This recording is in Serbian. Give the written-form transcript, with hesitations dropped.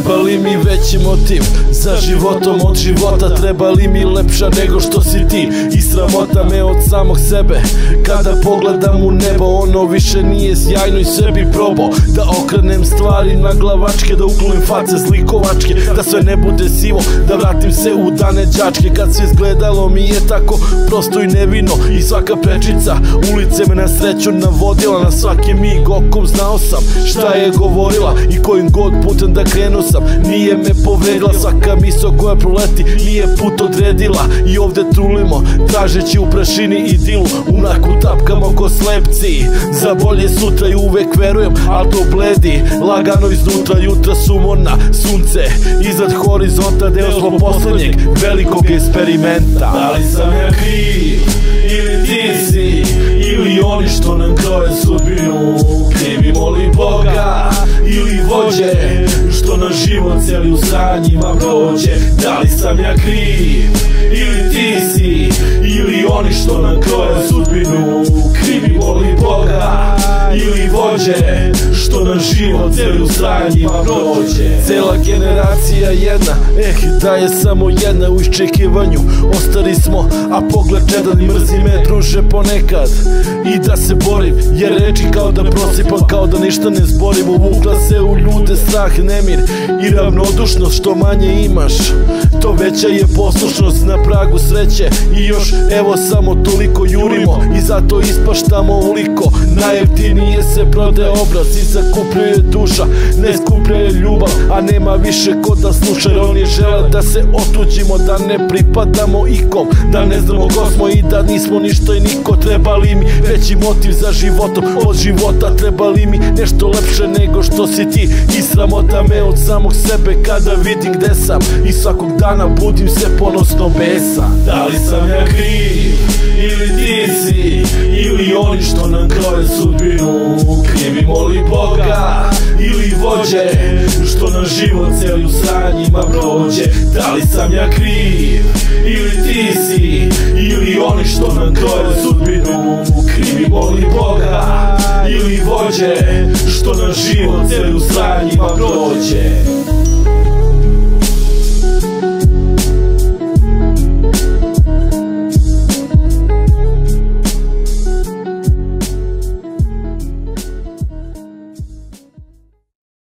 Treba li mi veći motiv za životom od života? Treba li mi lepša nego što si ti? I sramota me od samog sebe kada pogledam u nebo. Ono više nije sjajno i sve bi probao da okrenem stvari na glavačke, da uklonim face zlikovačke, da sve ne bude sivo, da vratim se u dane đačke, kad sve izgledalo mi je tako prosto i nevino i svaka prečica ulice me na sreću navodila. Na svaki mig okom znao sam šta je govorila i kojim god putem da krenu sam nije me povredila. Svaka misao koja proleti nije put odredila i ovde trulimo tražeći u prašini idilu. U mraku tapkamo ko slepci za bolje sutra i uvek verujem, al to bledi lagano iznutra. Jutra su morna, sunce iznad horizonta, deo smo poslednjeg velikog eksperimenta. Da li sam ja kriv ili ti si, ili oni što nam kroje sudbinu? Krivimo li Boga ili vođe što na život celi u sranjima prođe? Da li sam ja kriv ili ti si, ili oni što nam kroje sudbinu? Krivimo li Boga ili vođe što na život celi u sranjima prođe? Cela generacija jedna, da je samo jedna u iščekivanju. Ostari smo, a pogled čedan i mrzi me druže ponekad i da se borim, jer reči kao da prosipam, kao da ništa ne zborim. Uvukla se u ljude strah, nemir i ravnodušnost. Što manje imaš, to veća je poslušnost. Na pragu sreće i još evo samo toliko jurimo i zato ispaštamo uliko. Najjeftinije se prode obraz i zakupljuje duša, ne skupljuje ljubav, a nema više ko da sluša. Jer oni žele da se otuđimo, da ne pripadamo ikom, da ne znamo ko smo i da nismo ništa i niko. Treba li mi veći motiv za životom od života? Treba li mi nešto lepše nego što si ti? I sramota me od samog sebe kada vidim gde sam i svakog dana budim se ponosno besan. Da li sam ja kriv ili ti si, ili oni što nam kroje sudbinu? Krivimo li Boga ili vođe što na život celi u sranjima prođe? Da li sam ja kriv ili ti si, ili oni što nam kroje sudbinu? Krivimo li Boga ili vođe što na život celi u sranjima prođe?